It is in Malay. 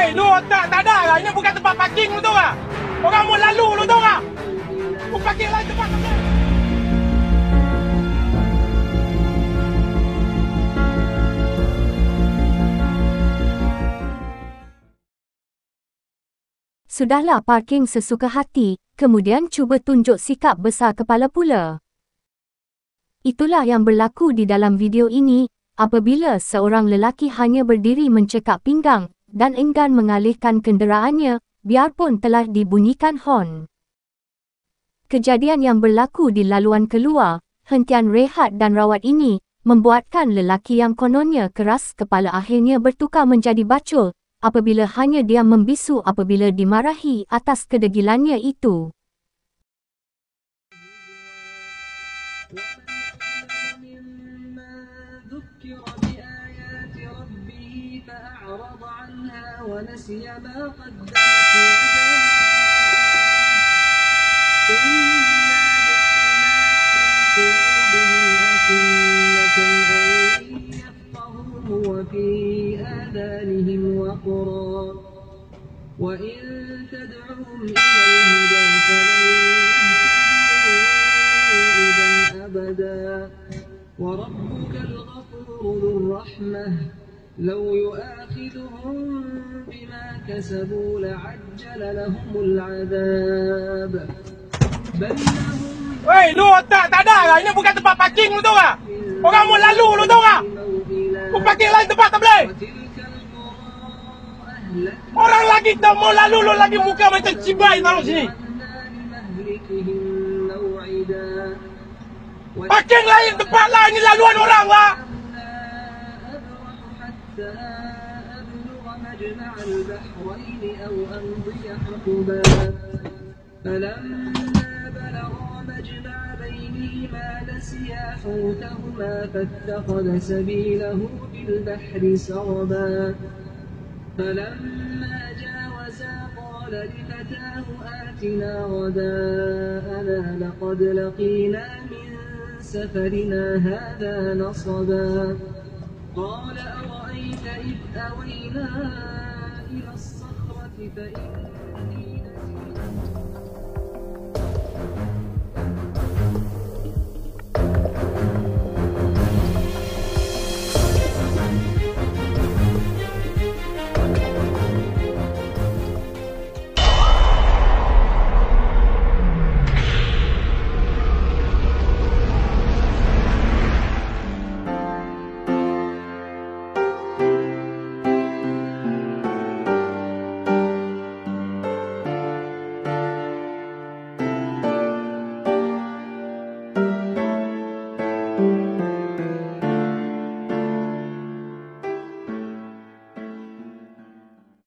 Weh, lu tak ada lah. Ini bukan tempat parking lu tahu tak? Orang mau lalu lu tahu tak? Lu parking lain tempat tak boleh. Sudahlah parking sesuka hati, kemudian cuba tunjuk sikap besar kepala pula. Itulah yang berlaku di dalam video ini, apabila seorang lelaki hanya berdiri mencekak pinggang dan enggan mengalihkan kenderaannya, biarpun telah dibunyikan hon. Kejadian yang berlaku di laluan keluar, hentian rehat dan rawat ini, membuatkan lelaki yang kononnya keras kepala akhirnya bertukar menjadi bacul, apabila hanya dia membisu apabila dimarahi atas kedegilannya itu. وإن تدعوهم إلى الهدى فلن يهتدوا إذا أبدا وربك الغفور ذو الرحمة لو يؤاخذهم بما كسبوا لعجل لهم العذاب بل لهم. Weh, lu tak ada lah. Ini bukan tempat parking lu tahu tak? Orang mau lalu lu tahu tak? Lu parking lain tempat tak boleh. Orang lagi tak mau lalu, lu lagi muka macam cibai taruh sini. Parking lain tempat lah, ini laluan orang lah. فلما جاوزا قال لفتاه آتنا غداءنا لقد لقينا من سفرنا هذا نصبا قال أرأيت إذ أوينا إلى الصخرة فإني نسيت